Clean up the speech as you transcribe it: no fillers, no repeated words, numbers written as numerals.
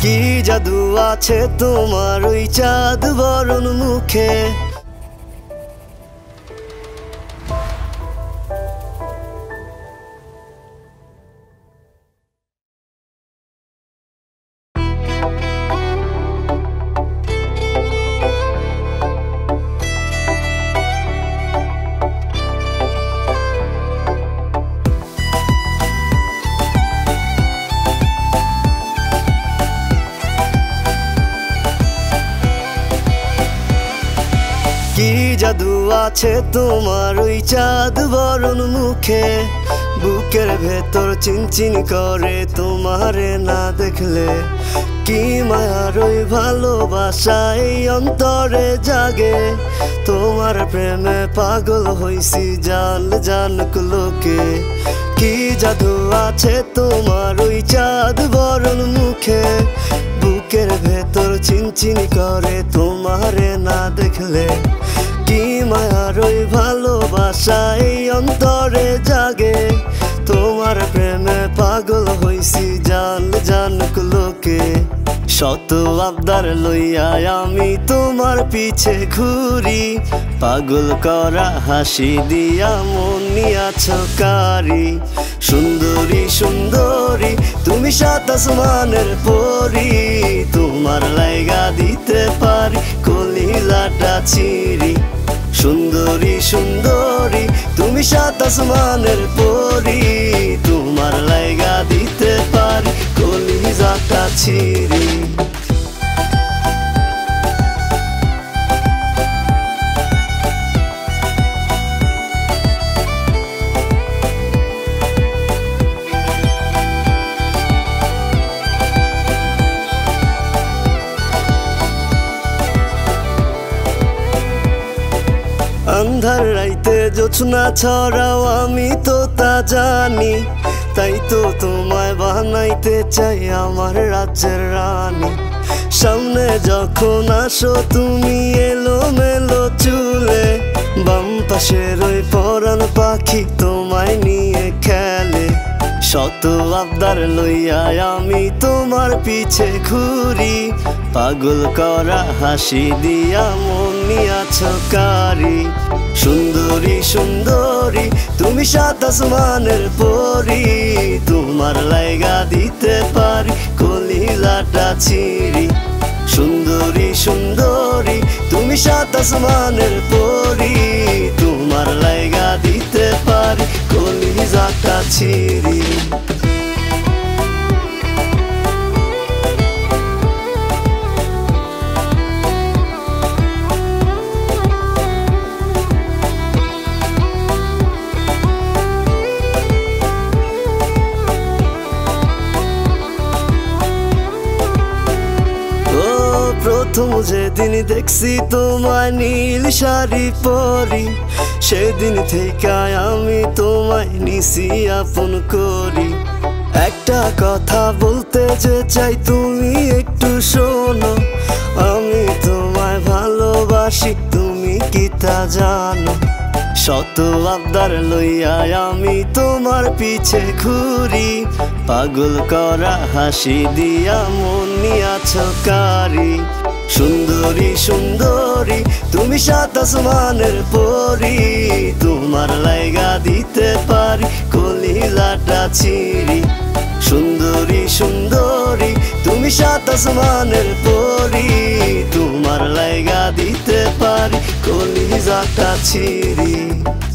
কি জাদু আছে তোমার ওই চাঁদ বরণ মুখে। কি জাদু আছে তোমার ওই চাঁদ বরণ মুখে। বুকের ভেতর চিনচিন করে তোমারে না দেখলে। কি মায়ার ওই ভালোবাসা এই অন্তরে জাগে। তোমার প্রেমে পাগল হইছি জান জানুক লোকে। কি জাদু আছে তোমার ওই চাঁদ বরণ মুখে। বুকের ভেতর চিনচিন করে তোমারে না দেখলে। কি মায়ার ওই ভালোবাসা এই অন্তরে জাগে। তোমার প্রেমে পাগল হইছি জান জানুক লোকে। শত আবদার লইয়া আমি তোমার পিছে ঘুরি। পাগল করা হাসি দিয়া মন নিয়াছ কারি। সুন্দরী সুন্দরী তুমি সাত আসমানের পরি। তোমার লাইগা দিতে পারি কলিজাটা ছিঁড়ি। সুন্দরী সুন্দরী তুমি সাত আসমানের পরি। তোমার লাইগা দিতে পারি কলিজাটা ছিঁড়ি। আন্ধার রাইতে জোছনা ছড়াও আমি তো তা জানি। তাই তো তোমায় বানাইতে চাই আমার রাজ্যের রানী। সামনে যখন আসো তুমি এলোমেলো চুলে। বাম পাশের ওই পরাণ পাখি তোমায় নিয়ে খেলে। শত আবদার লইয়া আমি তোমার পিছে ঘুরি। পাগল করা হাসি দিয়া মন নিয়াছ কারি। সুন্দরী সুন্দরী তুমি সাত আসমানের পরি। তোমার লাইগা দিতে পারি কলিজাটা ছিঁড়ি। সুন্দরী সুন্দরী তুমি সাত আসমানের পরি। তোমার লাইগা দিতে পারি কলিজাটা ছিঁড়ি। প্রথম যেদিন দেখছি তোমায় নীল শাড়ি পরি। সেদিন থেকে আমি তোমায় নিছি আপন করি। একটা কথা বলতে যে চাই তুমি একটু শোনো। আমি তোমায় ভালোবাসি তুমি কি তা জানো। শত আবদার লইয়া আমি তোমার পিছে ঘুরি। পাগল করা হাসি দিয়া মন নিয়াছ কারি। সুন্দরী সুন্দরী তুমি সাত আসমানের পরি। তোমার লাইগা দিতে পারি কলিজাটা ছিঁড়ি। সুন্দরী সুন্দরী তুমি সাত আসমানের পরি। তোমার লাইগা দিতে পারি কলিজাটা ছিঁড়ি।